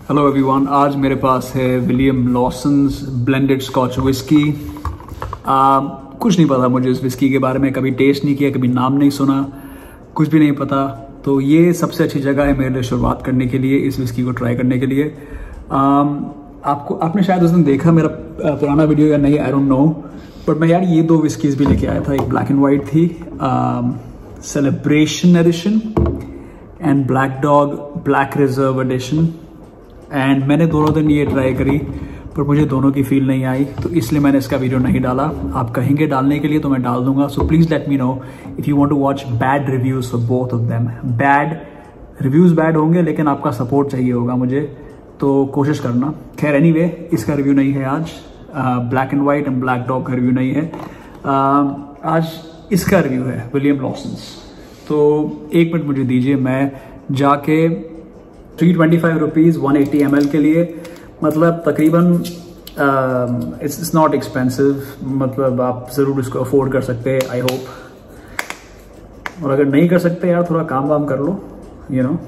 Hello everyone, आज मेरे पास है William Lawson's blended Scotch whisky. कुछ नहीं पता मुझे इस विस्की के बारे में, कभी टेस्ट नहीं किया, कभी नाम नहीं सुना, कुछ भी नहीं पता। तो ये सबसे अच्छी जगह है मेरे लिए शुरुआत करने के लिए, इस विस्की को ट्राई करने के लिए। आपने शायद उस दिन देखा मेरा पुराना वीडियो या नहीं, आई डोंट नो, बट मैं यार ये दो विस्कीज भी लेके आया था। एक ब्लैक एंड वाइट थी, celebration edition, and black Dog Black Reserve edition. And मैंने दोनों दिन ये ट्राई करी पर मुझे दोनों की फील नहीं आई, तो इसलिए मैंने इसका वीडियो नहीं डाला। आप कहेंगे डालने के लिए तो मैं डाल दूंगा। So please let me know if you want to watch bad reviews for both of them. Bad reviews bad होंगे, लेकिन आपका सपोर्ट चाहिए होगा मुझे, तो कोशिश करना। खैर एनीवे, इसका रिव्यू नहीं है आज। Black and white and black dog का रिव्यू नहीं है। आज इसका रिव्यू है विलियम लॉसन्स। तो एक मिनट मुझे दीजिए, मैं जाके 325 रुपीज़ 180 ml के लिए, मतलब तकरीबन इट्स नॉट एक्सपेंसिव, मतलब आप ज़रूर इसको अफोर्ड कर सकते हैं, आई होप। और अगर नहीं कर सकते यार, थोड़ा काम वाम कर लो, यू नो,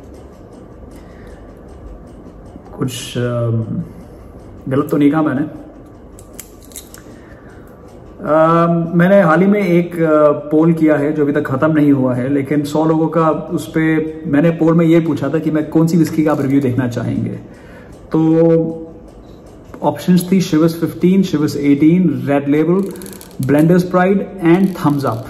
कुछ गलत तो नहीं कहा मैंने। मैंने हाल ही में एक पोल किया है जो अभी तक खत्म नहीं हुआ है, लेकिन 100 लोगों का उस पर मैंने पोल में ये पूछा था कि मैं कौन सी विस्की का आप रिव्यू देखना चाहेंगे। तो ऑप्शंस थी Chivas 15, Chivas 18, Red Label, Blenders Pride and Thums Up.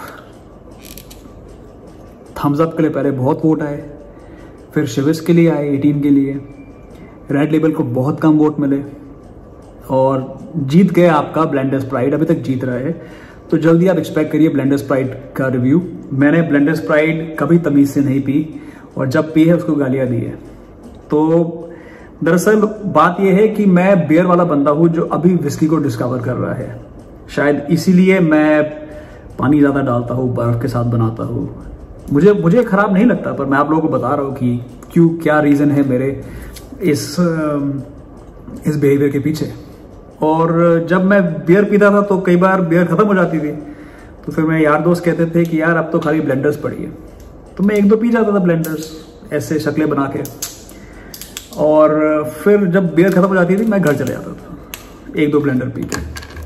Thums Up के लिए पहले बहुत वोट आए, फिर शिविस के लिए आए 18 के लिए, रेड लेबल को बहुत कम वोट मिले, और जीत गए आपका ब्लेंडर्स प्राइड, अभी तक जीत रहा है। तो जल्दी आप एक्सपेक्ट करिए ब्लेंडर्स प्राइड का रिव्यू। मैंने ब्लेंडर्स प्राइड कभी तमीज से नहीं पी, और जब पी है उसको गालियां दी है। तो दरअसल बात यह है कि मैं बियर वाला बंदा हूं जो अभी विस्की को डिस्कवर कर रहा है। शायद इसीलिए मैं पानी ज्यादा डालता हूं, बर्फ के साथ बनाता हूं। मुझे खराब नहीं लगता, पर मैं आप लोगों को बता रहा हूं कि क्यों, क्या रीजन है मेरे इस बिहेवियर के पीछे। और जब मैं बियर पीता था तो कई बार बियर खत्म हो जाती थी, तो फिर मेरे यार दोस्त कहते थे कि यार अब तो खाली ब्लेंडर्स पड़ी है, तो मैं एक दो पी जाता था ब्लेंडर्स, ऐसे शक्लें बना के। और फिर जब बियर खत्म हो जाती थी मैं घर चले जाता था एक दो ब्लेंडर पी के।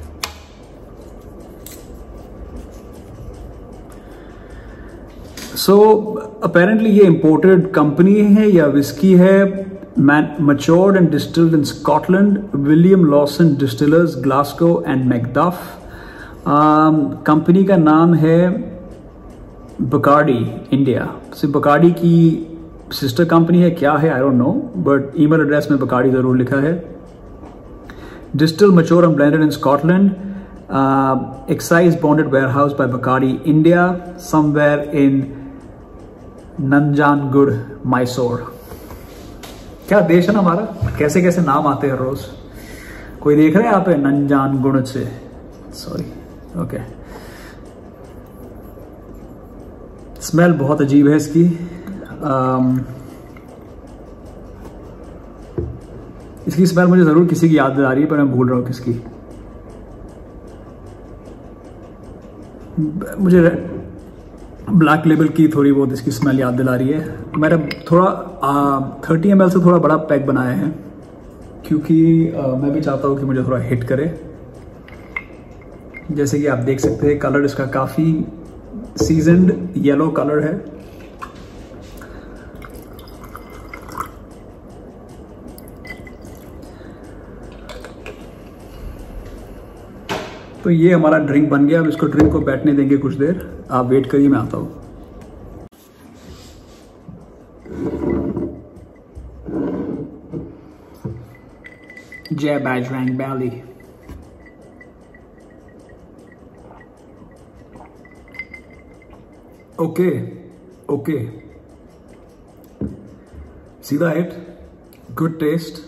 सो अपेरेंटली ये इंपोर्टेड कंपनी है या विस्की है, matured and distilled in Scotland, William Lawson Distillers, Glasgow and Macduff। Company का नाम है बकार्डी इंडिया। सिर्फ बकार्डी की सिस्टर कंपनी है, क्या है I don't know, but email address में बकार्डी जरूर लिखा है। Distilled, mature and blended in Scotland, excise bonded warehouse by Bacardi India, somewhere in Nanjangud, Mysore। क्या देश है ना हमारा, कैसे कैसे नाम आते हैं रोज। कोई देख रहे हैं यहाँ पे नंजानगुण से, सॉरी, ओके। स्मेल बहुत अजीब है इसकी। इसकी स्मेल मुझे जरूर किसी की याद दिला रही है, पर मैं भूल रहा हूं किसकी। मुझे ब्लैक लेबल की थोड़ी बहुत इसकी स्मेल याद दिला रही है। मैंने थोड़ा 30 ml से थोड़ा बड़ा पैक बनाया है, क्योंकि मैं भी चाहता हूँ कि मुझे थोड़ा हिट करे। जैसे कि आप देख सकते हैं, कलर इसका काफ़ी सीजन्ड येलो कलर है। तो ये हमारा ड्रिंक बन गया। अब इसको ड्रिंक को बैठने देंगे कुछ देर, आप वेट करिए, मैं आता हूं। जय बजरंग बैली। ओके ओके, सीधा hit, good taste.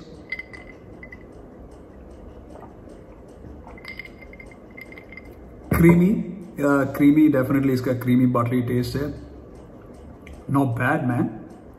Creamy definitely इसका क्रीमी बटरी टेस्ट है। Not bad man.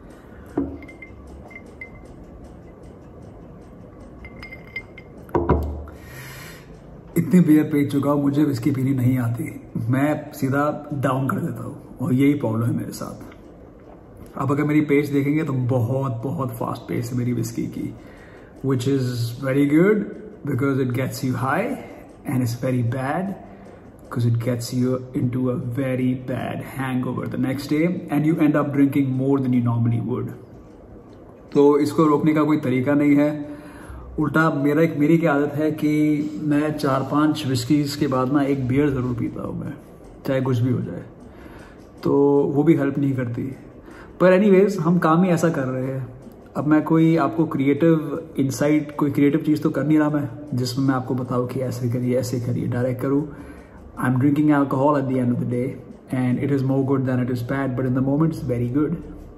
इतनी बियर पी चुका हूं, मुझे विस्की पीनी नहीं आती, मैं सीधा डाउन कर देता हूं, और यही प्रॉब्लम है मेरे साथ। अब अगर मेरी पेस देखेंगे तो बहुत बहुत फास्ट पेस है मेरी विस्की की, which is very good because it gets you high, and it's very bad because it gets you into a very bad hangover the next day and you end up drinking more than you normally would. तो इसको रोकने का कोई तरीका नहीं है, उल्टा मेरी क्या आदत है कि मैं 4-5 विस्कीज के बाद ना एक बियर ज़रूर पीता हूँ मैं, चाहे कुछ भी हो जाए, तो वो भी हेल्प नहीं करती। पर एनीवेज हम काम ही ऐसा कर रहे हैं। अब मैं कोई आपको क्रिएटिव इंसाइट, कोई क्रिएटिव चीज़ तो कर नहीं रहा मैं, जिसमें मैं आपको बताऊँ कि ऐसे करिए डायरेक्ट करूँ। I'm drinking alcohol at the end of the day and it is more good than it is bad, but in the moment it's very good.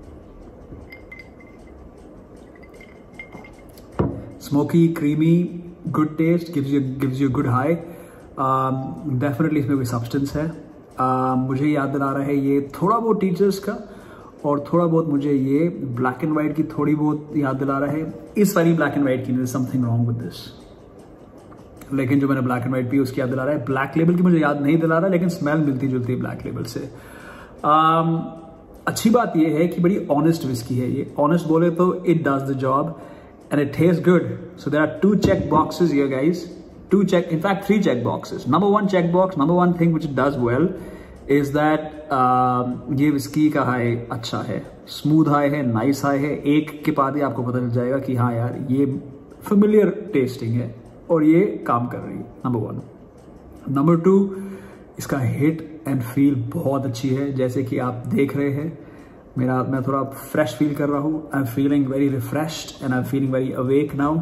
Smoky, creamy, good taste, gives you a good high. Definitely इसमें कोई substance है। मुझे याद दिला रहा है ये थोड़ा बहुत टीचर्स का, और थोड़ा बहुत मुझे ये ब्लैक एंड वाइट की थोड़ी बहुत याद दिला रहा है। इस वाली ब्लैक एंड वाइट की there's something wrong with this, लेकिन जो मैंने ब्लैक एंड वाइट पी उसकी याद दिला रहा है। ब्लैक लेबल की मुझे याद नहीं दिला रहा, लेकिन स्मेल मिलती जुलती है ब्लैक लेबल से। अच्छी बात यह है कि बड़ी ऑनेस्ट विस्की है ये। ऑनेस्ट बोले तो it does the job and it taste good. So there are 2 check boxes here guys, 2 check, in fact 3 check boxes. Number 1 check box, number 1 thing which it does well is that ये whisky का high अच्छा है, smooth high है, nice high है। एक के बाद ही आपको पता चल जाएगा कि हाँ यार ये फेमिलियर टेस्टिंग है और ये काम कर रही है। नंबर 1। नंबर 2, इसका हिट एंड फील बहुत अच्छी है, जैसे कि आप देख रहे हैं। मैं थोड़ा फ्रेश फील कर रहा हूँ। I am feeling very refreshed and I am feeling very awake now.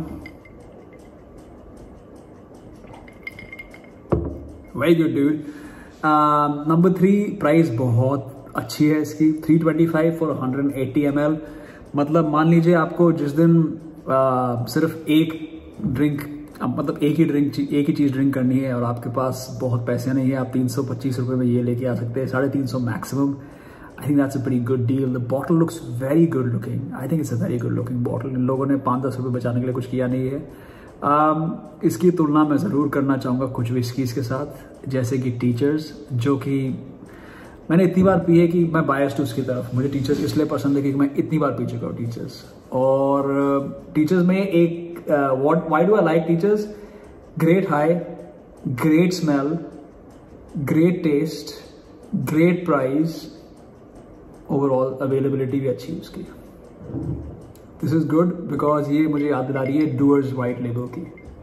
Very good dude. Number 3, price बहुत अच्छी है इसकी, 325 फॉर 180 ml। मतलब मान लीजिए आपको जिस दिन सिर्फ एक ड्रिंक, मतलब एक ही चीज ड्रिंक करनी है और आपके पास बहुत पैसे नहीं है, आप 325 रुपए में ये लेके आ सकते हैं, 350 maximum. I think that's a very good deal. The bottle looks very good looking. I think it's a very good looking bottle. इन लोगों ने 5-10 रुपए बचाने के लिए कुछ किया नहीं है। इसकी तुलना मैं ज़रूर करना चाहूँगा कुछ विस्कीज़ के साथ, जैसे कि टीचर्स, जो कि मैंने इतनी बार पी है कि मैं बायस्ड उसकी तरफ। मुझे टीचर्स इसलिए पसंद है क्योंकि मैं इतनी बार पी चुका हूँ टीचर्स। और टीचर्स में एक why do I like teachers? Great high, great smell, great taste, great price, overall availability भी अच्छी है उसकी। This is good because ये मुझे याद दिला रही है डूअर्स वाइट लेबल की।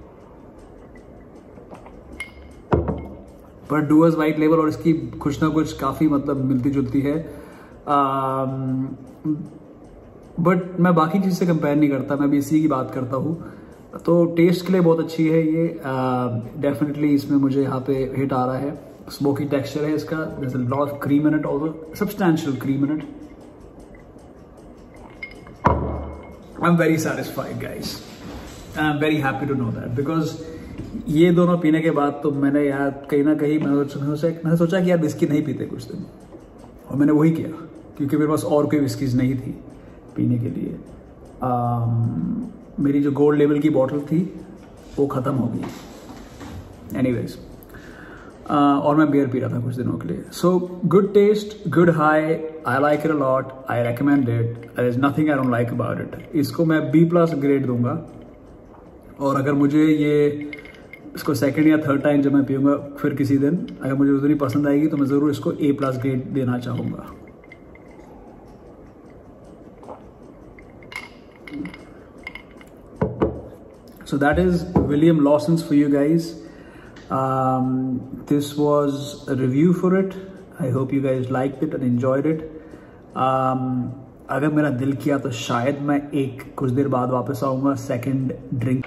पर डूअर्स वाइट लेबल और इसकी कुछ ना कुछ काफी मतलब मिलती जुलती है। बट मैं बाकी चीज से कंपेयर नहीं करता, मैं भी इसी की बात करता हूँ। तो टेस्ट के लिए बहुत अच्छी है ये। डेफिनेटली इसमें मुझे यहाँ पे हिट आ रहा है। स्मोकी टेक्सचर है इसका, there is a lot of cream in it, also substantial cream in it. I am very satisfied guys, I am very happy to know that, because ये दोनों पीने के बाद तो मैंने यार कहीं ना कहीं मैंने सोचा कि यार विस्की नहीं पीते कुछ दिन, और मैंने वही किया क्योंकि मेरे पास और कोई विस्कीज नहीं थी पीने के लिए। मेरी जो गोल्ड लेवल की बॉटल थी वो ख़त्म हो गई। एनीवेज, और मैं बियर पी रहा था कुछ दिनों के लिए। So good taste, good high, I like it a lot, I recommend it, there is nothing I don't like about it. इसको मैं B+ ग्रेड दूंगा, और अगर मुझे ये इसको सेकंड या थर्ड टाइम जब मैं पीऊँगा फिर किसी दिन, अगर मुझे उस दिन ही पसंद आएगी तो मैं ज़रूर इसको A+ ग्रेड देना चाहूँगा। So that is William Lawson's for you guys. This was a review for it. I hope you guys liked it and enjoyed it. अगर मेरा दिल किया तो शायद मैं कुछ देर बाद वापस आऊँगा सेकंड ड्रिंक।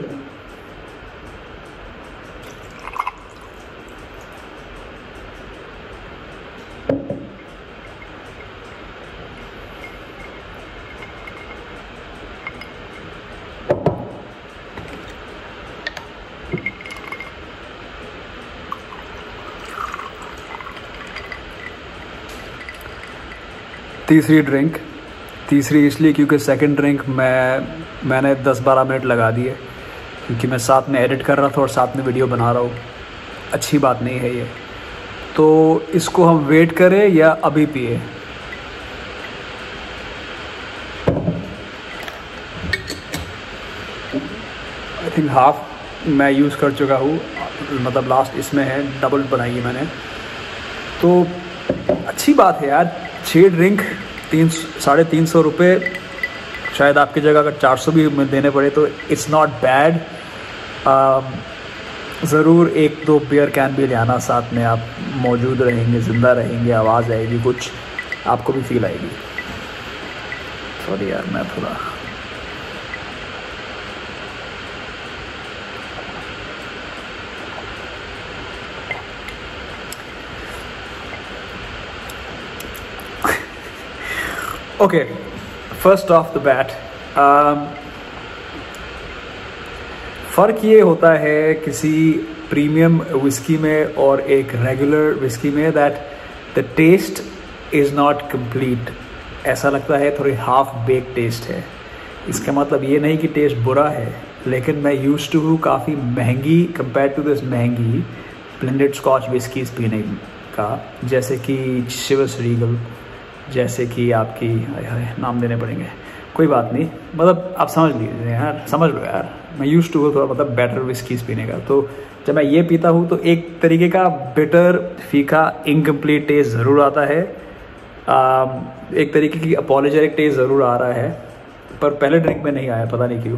तीसरी इसलिए क्योंकि सेकंड ड्रिंक मैंने 10-12 मिनट लगा दिए, क्योंकि मैं साथ में एडिट कर रहा था और साथ में वीडियो बना रहा हूँ। अच्छी बात नहीं है ये। तो इसको हम वेट करें या अभी पिए? थिंक हाफ मैं यूज़ कर चुका हूँ, मतलब लास्ट इसमें है, डबल बनाई है मैंने। तो अच्छी बात है यार, 6 ड्रिंक 300-350 रुपये, शायद आपकी जगह अगर 400 भी देने पड़े तो इट्स नॉट बैड। ज़रूर 1-2 बियर कैन भी ले आना साथ में, आप मौजूद रहेंगे, ज़िंदा रहेंगे, आवाज़ आएगी, कुछ आपको भी फील आएगी। सॉरी यार, मैं थोड़ा okay, first of the bat, फ़र्क ये होता है किसी प्रीमियम विस्की में और एक रेगुलर विस्की में, that the taste is not complete. ऐसा लगता है थोड़ी हाफ बेक टेस्ट है। इसका मतलब ये नहीं कि टेस्ट बुरा है, लेकिन मैं यूज्ड टू हूँ काफ़ी महंगी, कंपेयर टू दिस महंगी ब्लेंडेड स्कॉच विस्कीज पीने का, जैसे कि शिवस रीगल, जैसे कि आपकी नाम देने पड़ेंगे, कोई बात नहीं, मतलब आप समझ लीजिए यार, समझ लो यार, मैं यूज्ड टू हूँ थोड़ा मतलब बेटर विस्कीज पीने का। तो जब मैं ये पीता हूँ तो एक तरीके का बिटर, फीका, इनकम्प्लीट टेस्ट ज़रूर आता है, एक तरीके की अपॉलोजेटिक टेस्ट ज़रूर आ रहा है, पर पहले ड्रिंक में नहीं आया, पता नहीं क्यों।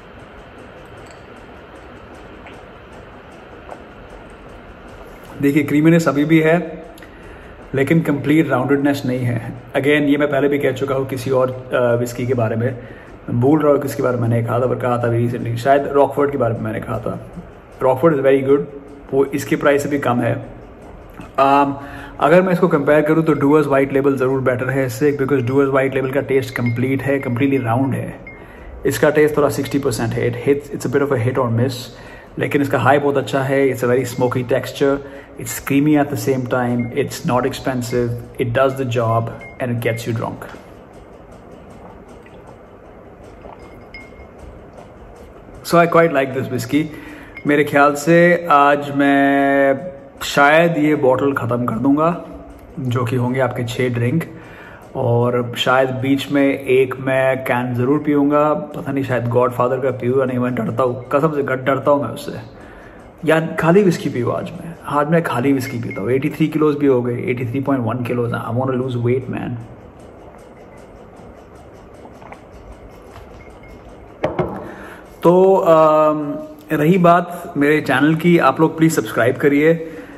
देखिए, क्रीमीनेस अभी भी है, लेकिन कंप्लीट राउंडेडनेस नहीं है। अगेन, ये मैं पहले भी कह चुका हूँ किसी और विस्की के बारे में, मैं भूल रहा हूँ किसके बारे में मैंने कहा था, पर कहा था रिसेंटली, शायद रॉकफोर्ड के बारे में मैंने कहा था। रॉकफोर्ड इज़ वेरी गुड, वो इसके प्राइस से भी कम है। अगर मैं इसको कंपेयर करूँ तो डूअर्स वाइट लेबल ज़रूर बेटर है इससे, बिकॉज डूअर्स वाइट लेबल का टेस्ट कंप्लीट है, कम्प्लीटली राउंड है। इसका टेस्ट थोड़ा 60% है, it's a bit of a hit और मिस, लेकिन इसका हाई बहुत अच्छा है। It's a very smoky texture, it's creamy at the same time, it's not expensive, it does the job and it gets you drunk. So I quite like this whiskey. मेरे ख्याल से आज मैं शायद ये बॉटल ख़त्म कर दूंगा, जो कि होंगे आपके 6 ड्रिंक, और शायद बीच में एक मैं कैन ज़रूर पीऊँगा, पता नहीं शायद गॉडफादर का पीऊँगा नहीं, मैं डरता हूँ, कसम से डरता हूँ मैं उससे। या खाली विस्की पीऊँ आज मैं खाली विस्की पीता हूँ। 83 किलोज भी हो गए, 83.1 kilos, I want to lose weight man. तो रही बात मेरे चैनल की, आप लोग प्लीज़ सब्सक्राइब करिए,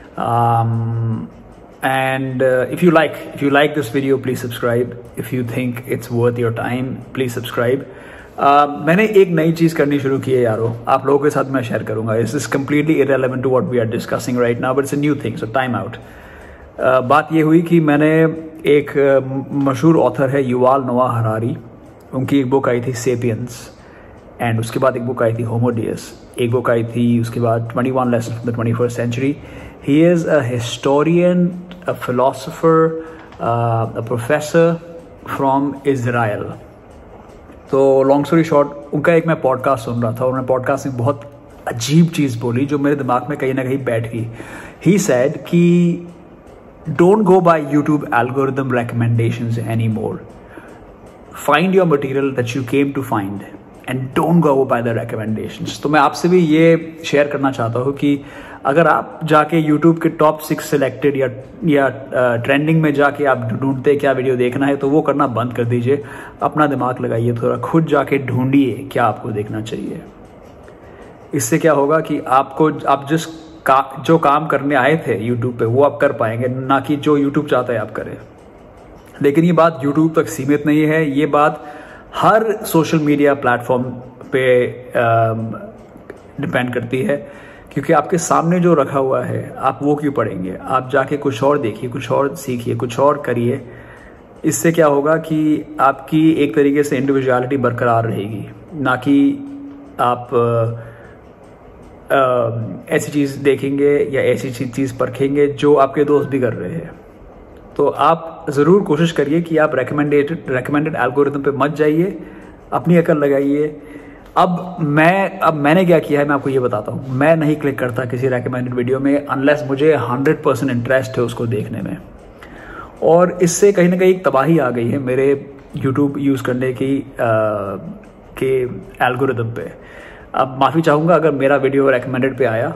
and if you like this video please subscribe, if you think it's worth your time please subscribe. मैंने एक नई चीज़ करनी शुरू की है यारों, आप लोगों के साथ मैं शेयर करूंगा। This is completely irrelevant to what we are discussing right now, but it's a new thing, so time out. बात ये हुई कि मैंने एक मशहूर ऑथर है युवाल नोआ हरारी, उनकी एक बुक आई थी सेपियंस, एंड उसके बाद एक बुक आई थी होमो डेयस, एक बुक आई थी उसके बाद 21 lessons from the 21st century. He is a historian, a philosopher, a professor from Israel. तो लॉन्ग स्टोरी शॉर्ट, उनका एक मैं पॉडकास्ट सुन रहा था, और उन्होंने पॉडकास्ट में बहुत अजीब चीज़ बोली जो मेरे दिमाग में कहीं ना कहीं बैठ गई। ही सेड कि don't go by YouTube algorithm recommendations any more, find your material that you came to find and don't go by the recommendations. तो मैं आपसे भी ये शेयर करना चाहता हूँ कि अगर आप जाके YouTube के टॉप 6 सिलेक्टेड या ट्रेंडिंग में जाके आप ढूंढते क्या वीडियो देखना है, तो वो करना बंद कर दीजिए, अपना दिमाग लगाइए थोड़ा, खुद जाके ढूंढिए क्या आपको देखना चाहिए। इससे क्या होगा कि आप जो काम करने आए थे YouTube पे वो आप कर पाएंगे, ना कि जो YouTube चाहता है आप करें। लेकिन ये बात YouTube तक सीमित नहीं है, ये बात हर सोशल मीडिया प्लेटफॉर्म पे डिपेंड करती है, क्योंकि आपके सामने जो रखा हुआ है आप वो क्यों पढ़ेंगे, आप जाके कुछ और देखिए, कुछ और सीखिए, कुछ और करिए। इससे क्या होगा कि आपकी एक तरीके से इंडिविजुअलिटी बरकरार रहेगी, ना कि आप ऐसी चीज़ देखेंगे या ऐसी चीज़ परखेंगे जो आपके दोस्त भी कर रहे हैं। तो आप ज़रूर कोशिश करिए कि आप रेकमेंडेड एल्गोरिथम पे मत जाइए, अपनी अकल लगाइए। अब मैंने क्या किया है मैं आपको ये बताता हूँ। मैं नहीं क्लिक करता किसी रेकमेंडेड वीडियो में अनलेस मुझे 100% इंटरेस्ट है उसको देखने में, और इससे कहीं ना कहीं एक तबाही आ गई है मेरे यूट्यूब यूज़ करने की के एल्गोरिथम पे। अब माफ़ी चाहूँगा अगर मेरा वीडियो रेकमेंडेड पे आया,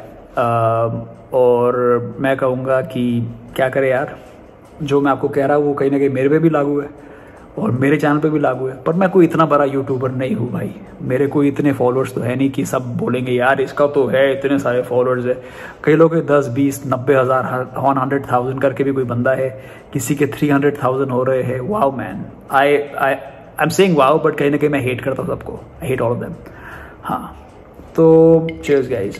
और मैं कहूँगा कि क्या करें यार, जो मैं आपको कह रहा हूँ वो कहीं ना कहीं मेरे पे भी लागू है और मेरे चैनल पे भी लागू है। पर मैं कोई इतना बड़ा यूट्यूबर नहीं हूँ भाई, मेरे कोई इतने फॉलोअर्स तो है नहीं कि सब बोलेंगे यार इसका तो है इतने सारे फॉलोअर्स है। कई लोग के 10, 20, 90,000, 100,000 करके भी कोई बंदा है, किसी के 300,000 हो रहे हैं। Wow man, I am saying wow, but कहीं ना कहीं मैं हेट करता हूँ सबको, I hate all of them. हाँ, तो चीयर्स गाइस।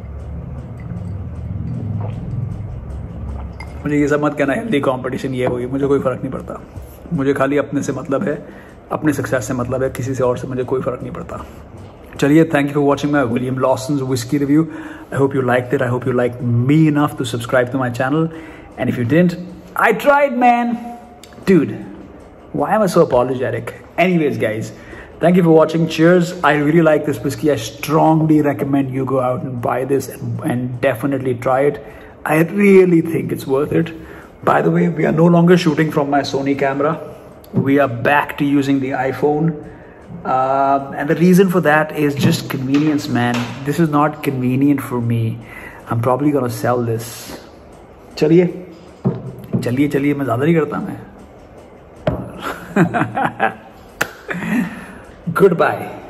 मुझे ये सब मत कहना हेल्दी कंपटीशन ये होगी, मुझे कोई फ़र्क नहीं पड़ता। मुझे खाली अपने से मतलब है, अपने सक्सेस से मतलब है, किसी से और से मुझे कोई फ़र्क नहीं पड़ता। चलिए, thank you for watching my William Lawson's whisky review. I hope you liked it, I hope you like me enough to subscribe to my channel, and if you didn't, I tried man, dude, why am I so apologetic? Anyways guys, thank you for watching. Cheers. I really like this whiskey. I strongly recommend you go out and buy this and definitely try it. I really think it's worth it. By the way, we are no longer shooting from my Sony camera. We are back to using the iPhone. And the reason for that is just convenience, man. This is not convenient for me. I'm probably going to sell this. चलिए चलिए चलिए, मैं ज़्यादा नहीं करता मैं। Goodbye.